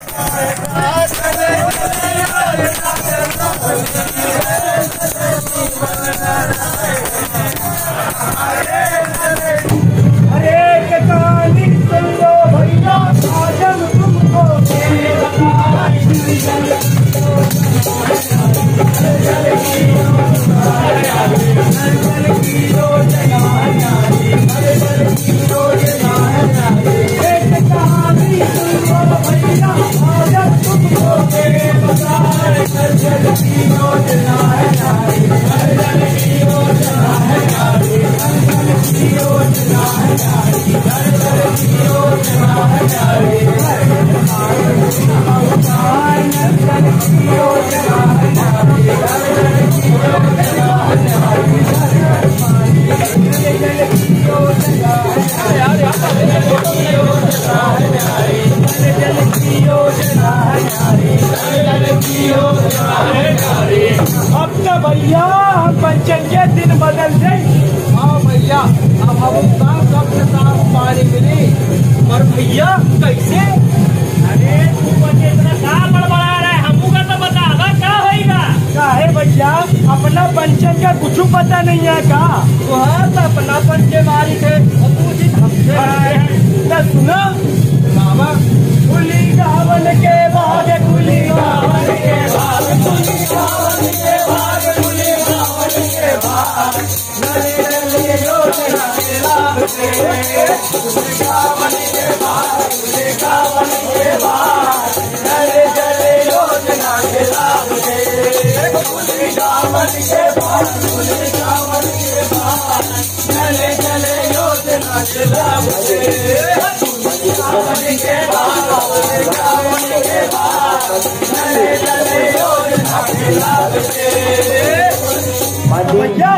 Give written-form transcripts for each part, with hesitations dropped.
अब तो भैया हम पंचन के दिन बदल गए। हाँ भैया, अब हम कब से साफ पानी मिली। और भैया कैसे? अरे तू बच्चे इतना कहाँ बड़बड़ा रहा है, हमू का तो बता क्या होगा। क्या है भैया, अपना पंचन का कुछ पता नहीं है का? तुहार तो अपना पंचे मारी थे, पूछी हमसे सुनो बाबा। कुली गावन के भाग, कुली गावन के भाग, कुली गावन के भाग, कुली गावन के भाग, नले नले योजना के लाभ से, कुली गावन के भाग, कुली गावन के भाग, नले नले योजना के लाभ से, कुली गावन के भाग, कुली गावन के भाग, नले नले योजना के लाभ से, कुली गावन के भाग, कुली गावन के भाग, नले नले योजना के लाभ से। भैया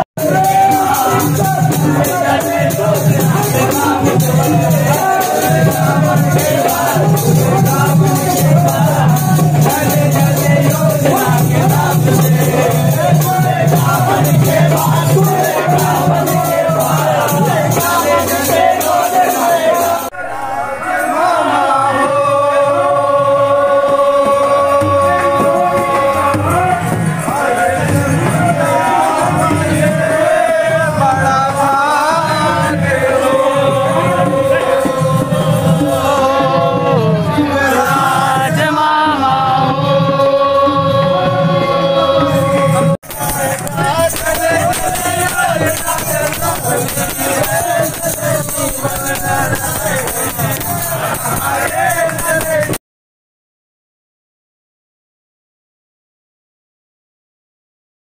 हमारे